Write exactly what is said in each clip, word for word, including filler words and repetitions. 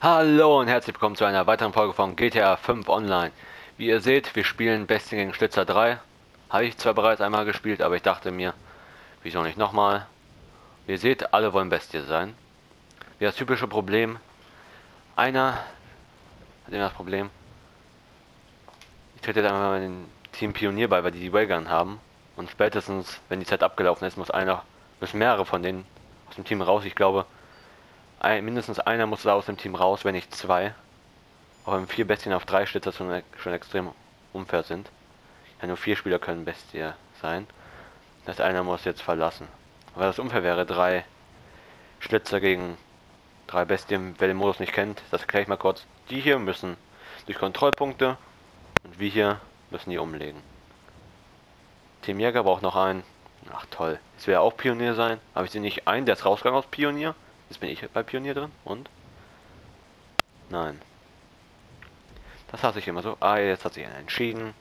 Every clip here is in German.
Hallo und herzlich willkommen zu einer weiteren Folge von G T A fünf Online. Wie ihr seht, wir spielen Bestien gegen Schlitzer drei. Habe ich zwar bereits einmal gespielt, aber ich dachte mir, wieso nicht nochmal? Wie ihr seht, alle wollen Bestie sein. Wir das typische Problem, einer hat immer das Problem, ich trete jetzt einfach mal den Team Pionier bei, weil die die Waygun haben. Und spätestens, wenn die Zeit abgelaufen ist, muss einer, müssen mehrere von denen aus dem Team raus. Ich glaube, ein, mindestens einer muss da aus dem Team raus, wenn nicht zwei. Auch wenn vier Bestien auf drei Schlitzer schon, schon extrem unfair sind. Ja, nur vier Spieler können Bestie sein. Das heißt, einer muss jetzt verlassen. Weil das unfair wäre, drei Schlitzer gegen drei Bestien. Wer den Modus nicht kennt, das erkläre ich mal kurz. Die hier müssen durch Kontrollpunkte und wir hier müssen die umlegen. Team Jäger braucht noch einen. Ach toll. Es wäre auch Pionier sein. Habe ich sie nicht einen? Der ist rausgegangen aus Pionier. Jetzt bin ich bei Pionier drin. Und? Nein. Das hasse ich immer so. Ah, jetzt hat sich einer entschieden.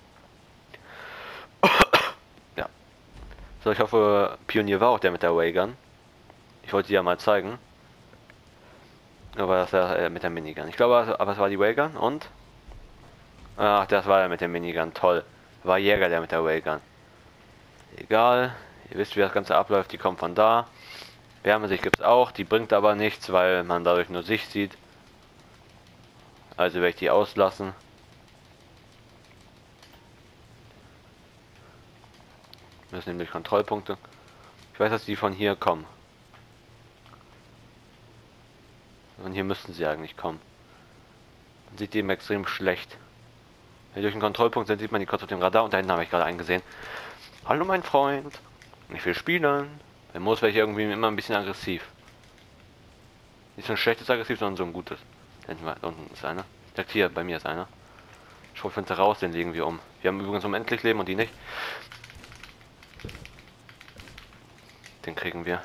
Ja. So, ich hoffe, Pionier war auch der mit der Waygun. Ich wollte die ja mal zeigen. Aber das war äh, mit der Minigun. Ich glaube, aber es war die Waygun und? Ach, das war ja mit der Minigun. Toll. War Jäger der mit der Waygun. Egal. Ihr wisst, wie das Ganze abläuft. Die kommt von da. Wärmesicht gibt es auch. Die bringt aber nichts, weil man dadurch nur sich sieht. Also werde ich die auslassen. Müssen nämlich Kontrollpunkte. Ich weiß, dass die von hier kommen. Und hier müssten sie eigentlich kommen. Man sieht die eben extrem schlecht. Wenn die durch den Kontrollpunkt sind, sieht man die kurz auf dem Radar und da hinten habe ich gerade einen gesehen. Hallo mein Freund. Ich will spielen. Bei Moos wäre ich irgendwie immer ein bisschen aggressiv. Nicht so ein schlechtes aggressiv, sondern so ein gutes. Da hinten, da unten ist einer. Direkt hier, bei mir ist einer. Schrotflinte raus, den legen wir um. Wir haben übrigens unendlich Leben und die nicht. Den kriegen wir.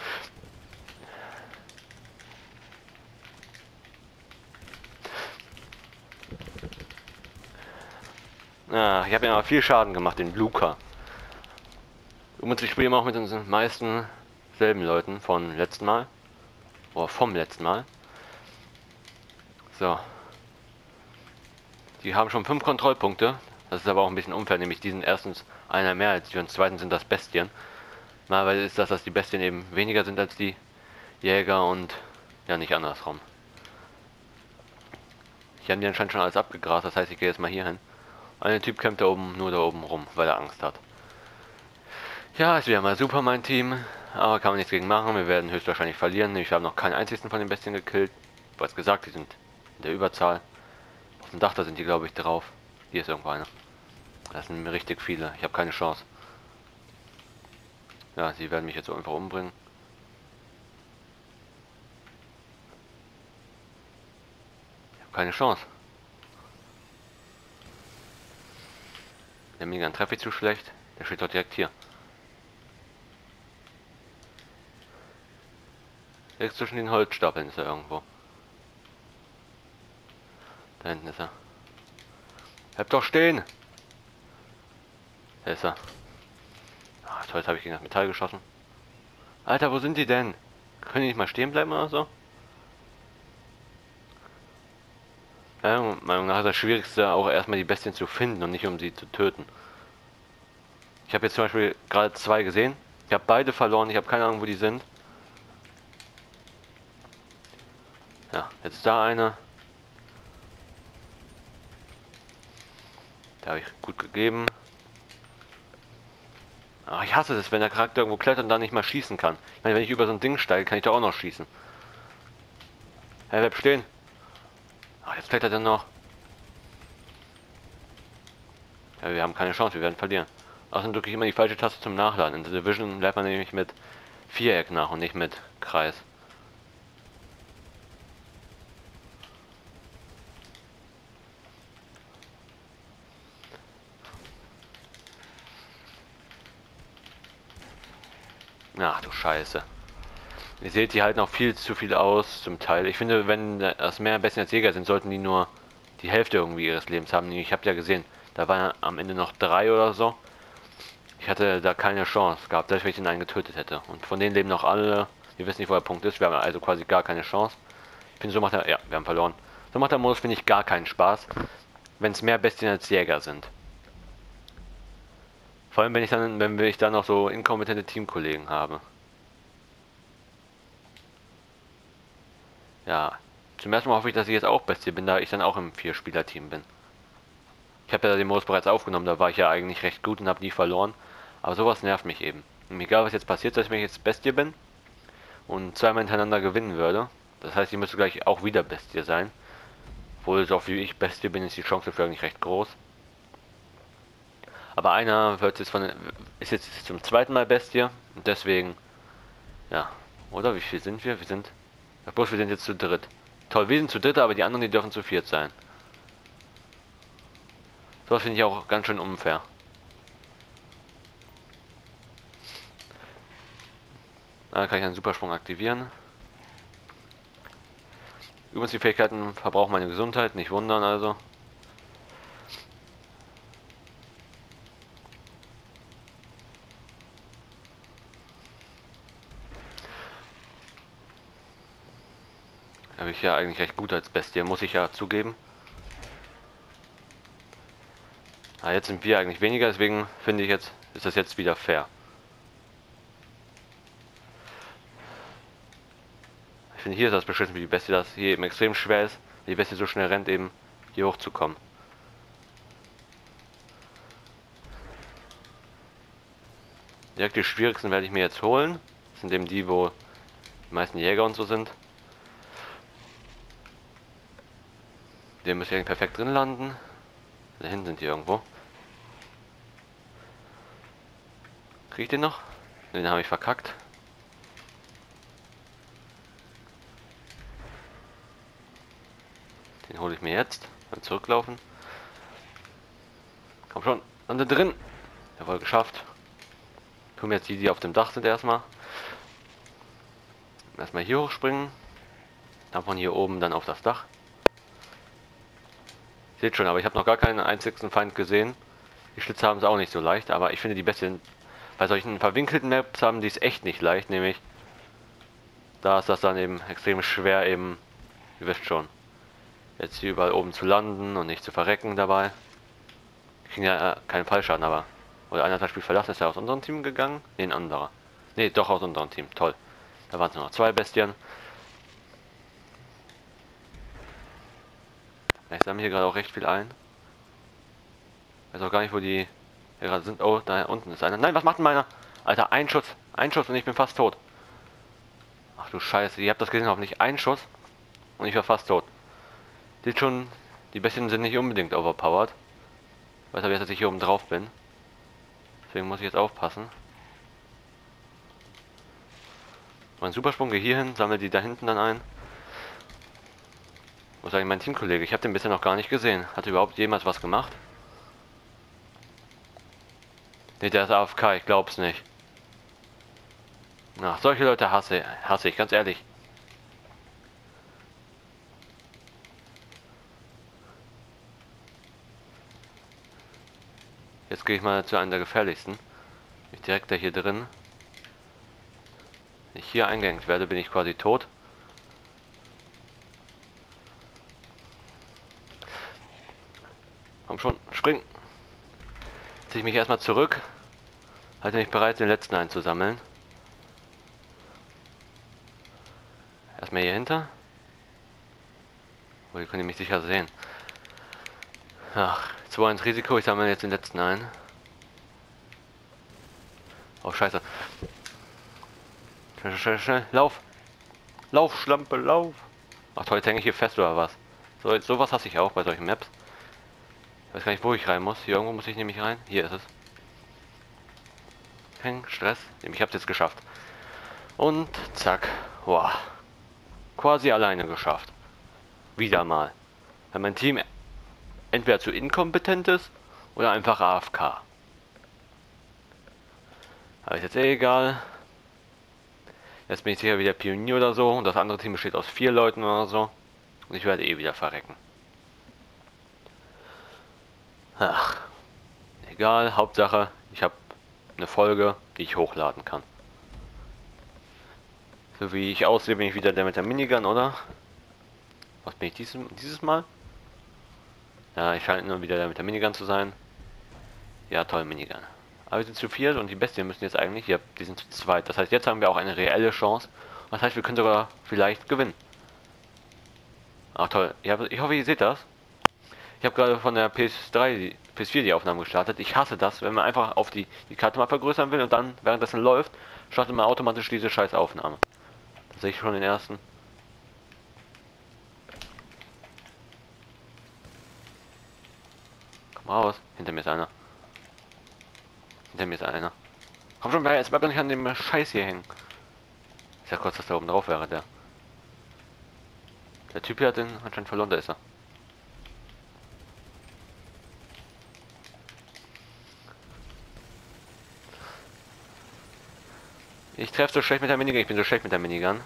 Ah, ich habe ja aber viel Schaden gemacht, den Luca. Und ich spiele immer auch mit den meisten selben Leuten von letzten Mal. Oder vom letzten Mal. So. Die haben schon fünf Kontrollpunkte. Das ist aber auch ein bisschen unfair, nämlich die sind erstens einer mehr als die und zweitens sind das Bestien. Normalerweise ist das, dass die Bestien eben weniger sind als die Jäger und ja nicht andersrum. Hier haben die anscheinend schon alles abgegrast, das heißt ich gehe jetzt mal hier hin. Ein Typ kämpft da oben, nur da oben rum, weil er Angst hat. Ja, ist wieder mal super mein Team, aber kann man nichts gegen machen. Wir werden höchstwahrscheinlich verlieren. Ich habe noch keinen einzigen von den Bestien gekillt. Ich habe gesagt, die sind in der Überzahl. Auf dem Dach, da sind die glaube ich drauf. Hier ist irgendwo einer. Das sind mir richtig viele. Ich habe keine Chance. Ja, sie werden mich jetzt einfach umbringen. Ich habe keine Chance. Der Minigun treffe ich zu schlecht. Der steht doch direkt hier. Direkt zwischen den Holzstapeln ist er irgendwo. Da hinten ist er. Bleib doch stehen! Da ist er. Ach toll, jetzt habe ich gegen das Metall geschossen. Alter, wo sind die denn? Können die nicht mal stehen bleiben oder so? Ja, meiner Meinung nach ist das Schwierigste auch erstmal die Bestien zu finden und nicht um sie zu töten. Ich habe jetzt zum Beispiel gerade zwei gesehen. Ich habe beide verloren, ich habe keine Ahnung, wo die sind. Ja, jetzt da einer. Da habe ich gut gegeben. Ach, ich hasse es, wenn der Charakter irgendwo klettert und dann nicht mal schießen kann. Ich meine, wenn ich über so ein Ding steige, kann ich doch auch noch schießen. Hey, bleib stehen. Ach, jetzt klettert er noch. Ja, wir haben keine Chance, wir werden verlieren. Außerdem drücke ich immer die falsche Taste zum Nachladen. In The Division bleibt man nämlich mit Viereck nach und nicht mit Kreis. Ach du Scheiße. Ihr seht, die halten auch viel zu viel aus zum Teil. Ich finde, wenn das mehr Bestien als Jäger sind, sollten die nur die Hälfte irgendwie ihres Lebens haben. Ich habe ja gesehen, da waren am Ende noch drei oder so. Ich hatte da keine Chance gehabt, selbst wenn ich den einen getötet hätte. Und von denen leben noch alle. Wir wissen nicht, wo der Punkt ist. Wir haben also quasi gar keine Chance. Ich finde, so macht er, ja, wir haben verloren. So macht der Modus, finde ich, gar keinen Spaß, wenn es mehr Bestien als Jäger sind. Vor allem, wenn ich dann, wenn ich dann noch so inkompetente Teamkollegen habe. Ja, zum ersten Mal hoffe ich, dass ich jetzt auch Bestie bin, da ich dann auch im Vier-Spieler-Team bin. Ich habe ja den Modus bereits aufgenommen, da war ich ja eigentlich recht gut und habe nie verloren. Aber sowas nervt mich eben. Und egal was jetzt passiert, dass ich jetzt Bestie bin und zweimal hintereinander gewinnen würde. Das heißt, ich müsste gleich auch wieder Bestie sein. Obwohl, so wie ich Bestie bin, ist die Chance dafür eigentlich recht groß. Aber einer wird jetzt von, ist jetzt zum zweiten Mal Bestie und deswegen, ja, oder wie viel sind wir? Wir sind, ja, bloß wir sind jetzt zu dritt. Toll, wir sind zu dritt, aber die anderen, die dürfen zu viert sein. Sowas finde ich auch ganz schön unfair. Da kann ich einen Supersprung aktivieren. Übrigens, die Fähigkeiten verbrauchen meine Gesundheit, nicht wundern also. Habe ich ja eigentlich recht gut als Bestie, muss ich ja zugeben. Aber jetzt sind wir eigentlich weniger, deswegen finde ich jetzt, ist das jetzt wieder fair. Ich finde, hier ist das beschissen, wie die Bestie, das hier eben extrem schwer ist, die Bestie so schnell rennt, eben hier hochzukommen. Direkt die schwierigsten werde ich mir jetzt holen. Das sind eben die, wo die meisten Jäger und so sind. Den müsste ich eigentlich perfekt drin landen. Da hinten sind die irgendwo. Krieg ich den noch? Den habe ich verkackt. Den hole ich mir jetzt. Dann zurücklaufen. Komm schon, lande drin. Jawohl, geschafft. Tun wir jetzt die, die auf dem Dach sind erstmal. Erstmal hier hochspringen. Dann von hier oben dann auf das Dach. Seht schon, aber ich habe noch gar keinen einzigen Feind gesehen. Die Schlitze haben es auch nicht so leicht, aber ich finde die Bestien bei solchen verwinkelten Maps haben die es echt nicht leicht, nämlich da ist das dann eben extrem schwer eben, ihr wisst schon, jetzt hier überall oben zu landen und nicht zu verrecken dabei. Ich kriege ja äh, keinen Fallschaden, aber oder einer hat das Spiel verlassen, ist ja aus unserem Team gegangen? Ne, ein anderer. Ne, doch aus unserem Team, toll. Da waren es nur noch zwei Bestien. Ich sammle hier gerade auch recht viel ein. Weiß auch gar nicht, wo die hier gerade sind. Oh, da unten ist einer. Nein, was macht denn meiner? Alter, ein Schuss. Ein Schuss und ich bin fast tot. Ach du Scheiße, ihr habt das gesehen, hoffentlich. Ein Schuss und ich war fast tot. Sieht schon, die Bestien sind nicht unbedingt overpowered. Ich weiß aber jetzt, dass ich hier oben drauf bin. Deswegen muss ich jetzt aufpassen. Mein Supersprung, gehe hier hin, sammle die da hinten dann ein. Wo ist eigentlich mein Teamkollege? Ich habe den bisher noch gar nicht gesehen. Hat er überhaupt jemals was gemacht? Ne, der ist A F K, ich glaub's nicht. Ach, solche Leute hasse, hasse ich, ganz ehrlich. Jetzt gehe ich mal zu einem der gefährlichsten. Ich direkt da hier drin. Wenn ich hier eingehängt werde, bin ich quasi tot. Komm schon, spring! Ziehe ich mich erstmal zurück. Halte mich bereit, den letzten einzusammeln. Erstmal hier hinter. Oh, hier könnt ihr mich sicher sehen. Ach, zwei eins Risiko, ich sammle jetzt den letzten ein. Oh, scheiße. Schnell, schnell, schnell, lauf! Lauf, Schlampe, lauf! Ach toll, jetzt hänge ich hier fest oder was? So, sowas hasse ich auch bei solchen Maps. Ich weiß gar nicht, wo ich rein muss. Hier irgendwo muss ich nämlich rein. Hier ist es. Kein Stress. Ich habe es jetzt geschafft. Und zack. Wow. Quasi alleine geschafft. Wieder mal. Weil mein Team entweder zu inkompetent ist oder einfach A F K. Aber ist jetzt eh egal. Jetzt bin ich sicher wieder Pionier oder so. Und das andere Team besteht aus vier Leuten oder so. Und ich werde eh wieder verrecken. Ach. Egal. Hauptsache, ich habe eine Folge, die ich hochladen kann. So wie ich aussehe, bin ich wieder der mit der Minigun, oder? Was bin ich dieses, dieses Mal? Ja, ich scheine nur wieder mit der Minigun zu sein. Ja, toll, Minigun. Aber wir sind zu viert und die Bestien müssen jetzt eigentlich, ja, die sind zu zweit. Das heißt, jetzt haben wir auch eine reelle Chance. Das heißt, wir können sogar vielleicht gewinnen. Ach toll, ja, ich hoffe, ihr seht das. Ich habe gerade von der P S drei, die, P S vier die Aufnahmen gestartet. Ich hasse das, wenn man einfach auf die, die Karte mal vergrößern will und dann, währenddessen läuft, startet man automatisch diese scheiß Aufnahme. Da sehe ich schon den ersten. Komm raus, hinter mir ist einer. Hinter mir ist einer. Komm schon, jetzt bleibt doch nicht an dem Scheiß hier hängen. Ich sag kurz, dass da oben drauf wäre, der. Der Typ hier hat den anscheinend verloren, da ist er. Ich treffe so schlecht mit der Minigun, ich bin so schlecht mit der Minigun.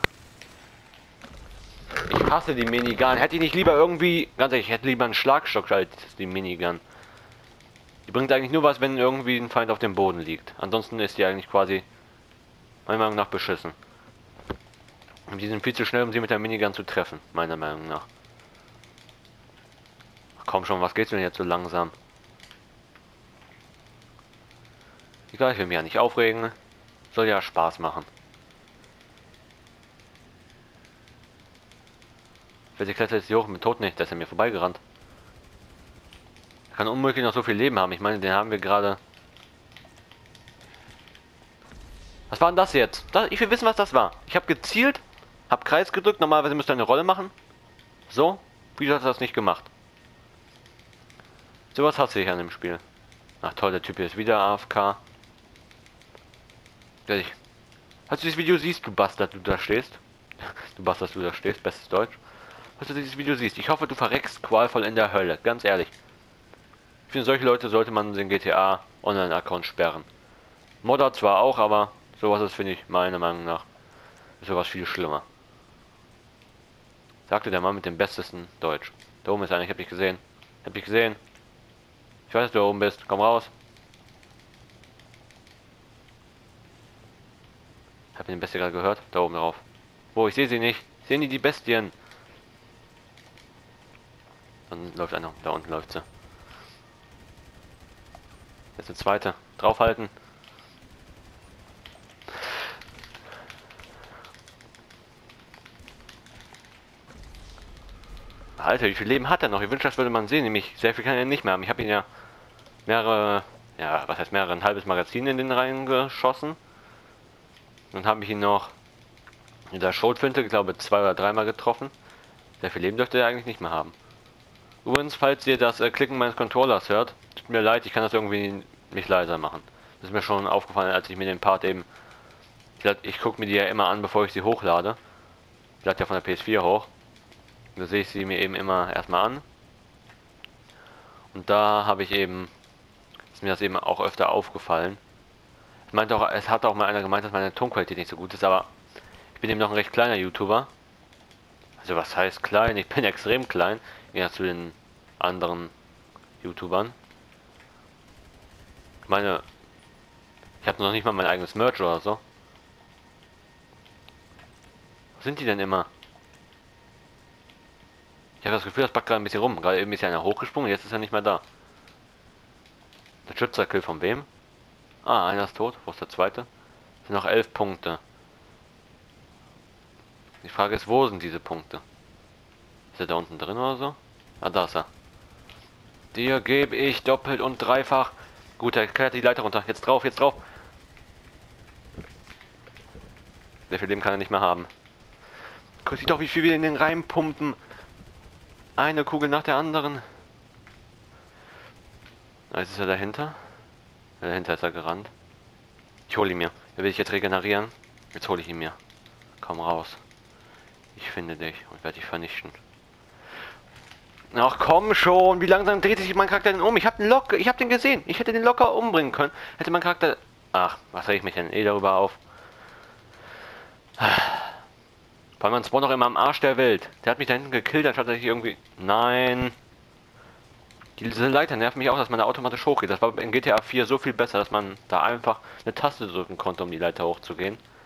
Ich hasse die Minigun. Hätte ich nicht lieber irgendwie, ganz ehrlich, ich hätte lieber einen Schlagstock als die Minigun. Die bringt eigentlich nur was, wenn irgendwie ein Feind auf dem Boden liegt. Ansonsten ist die eigentlich quasi, meiner Meinung nach, beschissen. Und die sind viel zu schnell, um sie mit der Minigun zu treffen, meiner Meinung nach. Ach, komm schon, was geht's denn jetzt so langsam? Egal, ich will mich ja nicht aufregen. Soll ja Spaß machen. Welche Kletter ist hier hoch? Ich bin tot nicht, der ist an mir vorbeigerannt. Er kann unmöglich noch so viel Leben haben. Ich meine, den haben wir gerade. Was war denn das jetzt? Das, ich will wissen, was das war. Ich habe gezielt, habe Kreis gedrückt. Normalerweise müsste er eine Rolle machen. So? Wieso hat er das nicht gemacht? Sowas hasse ich an dem Spiel. Ach toll, der Typ hier ist wieder A F K. Ich. Als du dieses Video siehst, du Bastard, du da stehst. Du Bastard, du da stehst, bestes Deutsch. Als du dieses Video siehst, ich hoffe, du verreckst qualvoll in der Hölle. Ganz ehrlich. Ich finde, solche Leute sollte man den G T A Online-Account sperren. Modder zwar auch, aber sowas ist, finde ich, meiner Meinung nach, ist sowas viel schlimmer. Sagte der Mann mit dem bestesten Deutsch. Da oben ist einer, ich hab dich gesehen. Ich hab dich gesehen. Ich weiß, dass du da oben bist. Komm raus. Hab ich den Bestie gerade gehört? Da oben drauf. Wo? Ich sehe sie nicht. Sehen die die Bestien? Dann läuft einer. Da unten läuft sie. Jetzt eine zweite. Draufhalten. Alter, wie viel Leben hat er noch? Ich wünschte, das würde man sehen. Nämlich sehr viel kann er nicht mehr haben. Ich habe ihn ja mehrere, ja, was heißt mehrere, ein halbes Magazin in den Reihen geschossen. Dann habe ich ihn noch in der Schrotflinte, glaube ich, zwei oder dreimal getroffen. Sehr viel Leben dürfte er eigentlich nicht mehr haben. Übrigens, falls ihr das äh, Klicken meines Controllers hört, tut mir leid, ich kann das irgendwie nicht leiser machen. Das ist mir schon aufgefallen, als ich mir den Part eben... Ich, ich gucke mir die ja immer an, bevor ich sie hochlade. Ich lade ja von der P S vier hoch. Da sehe ich sie mir eben immer erstmal an. Und da habe ich eben... Ist mir das eben auch öfter aufgefallen. Ich meinte auch, es hat auch mal einer gemeint, dass meine Tonqualität nicht so gut ist, aber ich bin eben noch ein recht kleiner YouTuber. Also was heißt klein? Ich bin extrem klein, ja, zu den anderen YouTubern. Ich meine, ich habe noch nicht mal mein eigenes Merch oder so. Wo sind die denn immer? Ich habe das Gefühl, das packt gerade ein bisschen rum. Gerade eben ist ja einer hochgesprungen, jetzt ist er nicht mehr da. Der Schützerkill von wem? Ah, einer ist tot. Wo ist der zweite? Es sind noch elf Punkte. Die Frage ist, wo sind diese Punkte? Ist er da unten drin oder so? Ah, da ist er. Dir gebe ich doppelt und dreifach. Gut, er kehrt die Leiter runter. Jetzt drauf, jetzt drauf. Sehr viel Leben kann er nicht mehr haben. Guck dich doch, wie viel wir in den Reim pumpen. Eine Kugel nach der anderen. Jetzt ist er dahinter. Dahinter ist er gerannt. Ich hole ihn mir. Er will sich jetzt regenerieren. Jetzt hole ich ihn mir. Komm raus. Ich finde dich und werde dich vernichten. Ach komm schon, wie langsam dreht sich mein Charakter denn um? Ich habe den locker, ich habe den gesehen. Ich hätte den locker umbringen können. Hätte mein Charakter... Ach, was reg ich mich denn eh darüber auf? Vor allem man spawnt noch immer am Arsch der Welt. Der hat mich da hinten gekillt, anstatt dass ich irgendwie... Nein. Diese Leiter nerven mich auch, dass man da automatisch hochgeht. Das war in G T A vier so viel besser, dass man da einfach eine Taste drücken konnte, um die Leiter hochzugehen.